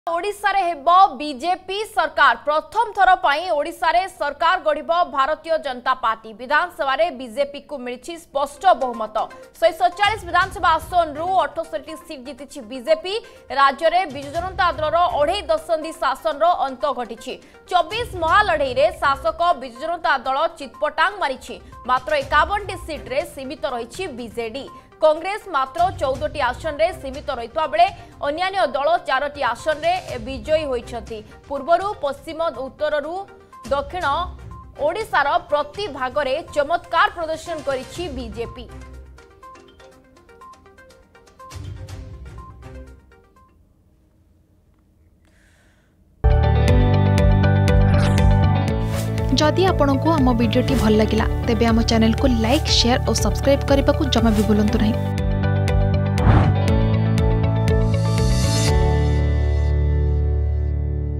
ओडिशा रे हेबो बीजेपी सरकार प्रथम थर पई ओडिशा रे सरकार गढ़िबो भारतीय जनता पार्टी। विधानसभा रे बीजेपी को मिलछि स्पष्ट बहुमत। 147 विधानसभा आसन रु 68 सीट जीतिछि बीजेपी। राज्य रे बिजु जनता दल रो 2.5 दशंधि शासन रो अंत घटिछि। 24 महालढ़ई रे शासक बिजु जनता दल चितपटांग मारिछि। मात्र 51 सीट रे सीमित रहिछि बीजेडी। कांग्रेस मात्र 14टी आसन रे सीमित रहितवा बेले अन्यान्य दल 4टी आसन रे विजयी होइछथि। पूर्वरु पश्चिम उत्तररु दक्षिण ओडिशार प्रति भाग रे चमत्कार प्रदर्शन करिछि बीजेपी। जदि आपंक आम भिडी भल लगा तेब आम चैनल को लाइक शेयर और सब्सक्राइब करने को जमा भी भूलु नहीं।